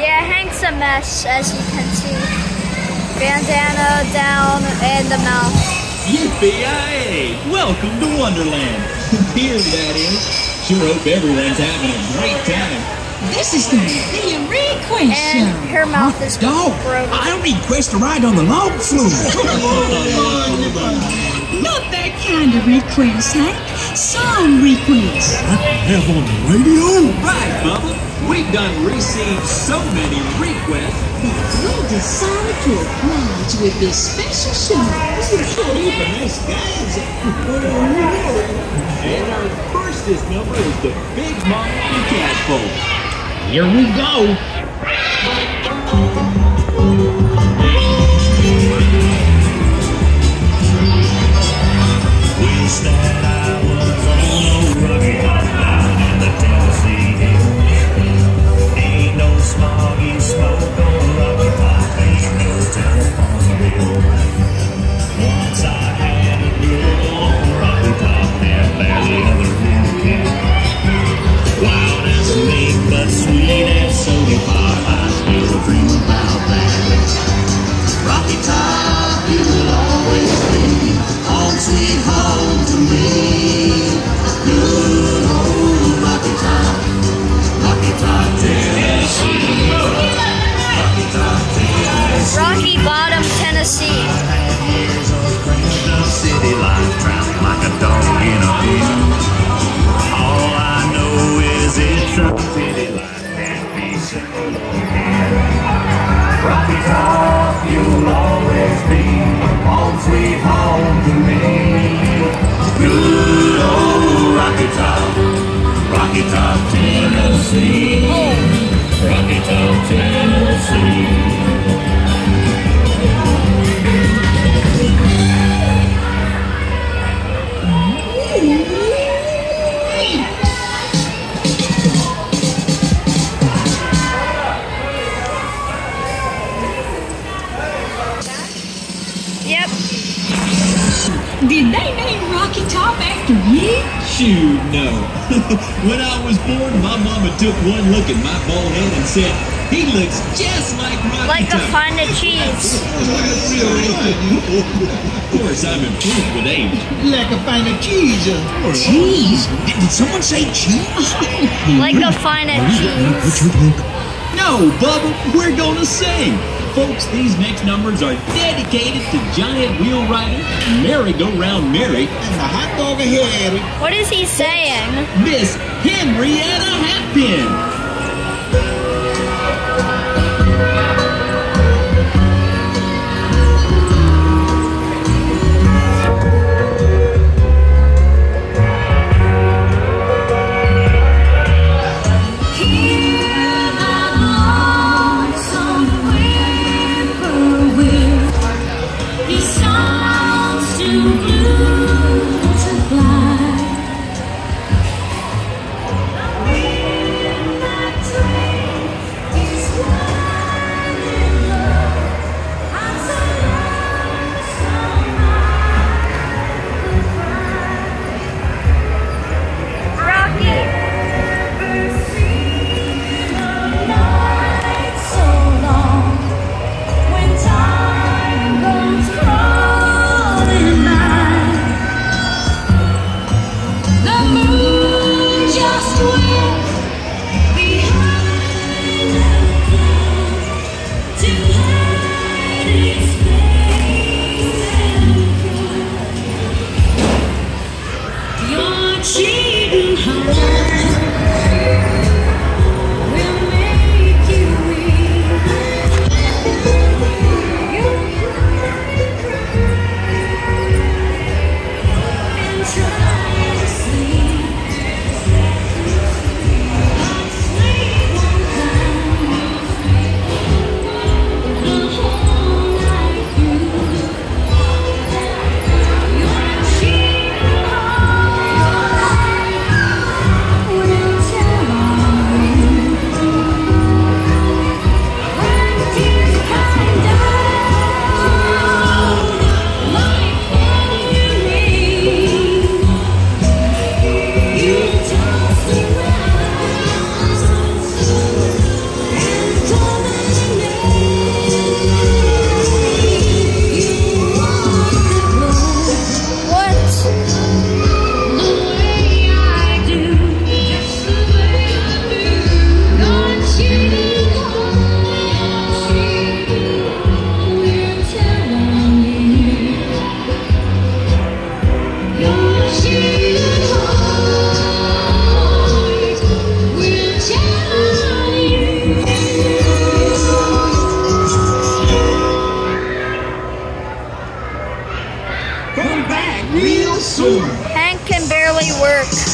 Yeah, Hank's a mess, as you can see. Bandana down and the mouth. Yippee-yay! Welcome to Wonderland. Here, that is. Sure hope everyone's having a great time. This is going to be a request show. And her mouth is Dog, broken. I don't request a ride on the log flume. Not that kind of request, Hank. Song request. Have on the radio? Right, Bubba. We've done received so many requests. We decided to oblige with this special show. Nice guys. And our firstest number is the Big Mama and Catfolk. Here we go. Wish that I was on a rugged hot down in the Tennessee hills. Ain't no smoggy smoke on Rocky Top, ain't no telephone bill. Once I had a girl on Rocky Top and barely other men can. Wild as a mink, but sweet as soda pop, I still dream about that. Rocky Top, you will always be home sweet home to me. Good old Rocky Top, Tennessee. Rocky Top, Tennessee. Rocky Bottom, Tennessee. Years of crazy city life, trapped like a dog in a pen. All I know is it's a city life can't be simple again. Rocky Top, you'll always be home sweet home to me. Good old Rocky Top, Tennessee. Rocky Top, Tennessee. Yep. Did they name Rocky Top after you? Shoot, no. When I was born, my mama took one look at my bald head and said, he looks just like Rocky Like a Top. pint of cheese. Of course, I'm improved with age. Like a pint of cheese. Cheese? Did someone say cheese? Like a pint of cheese. No, Bubba, we're gonna sing. Folks, these next numbers are dedicated to Giant Wheel Rider, Merry-Go-Round Mary, And the hot dog ahead. What is he saying? Miss Henrietta Hatpin. soon. Hank can barely work.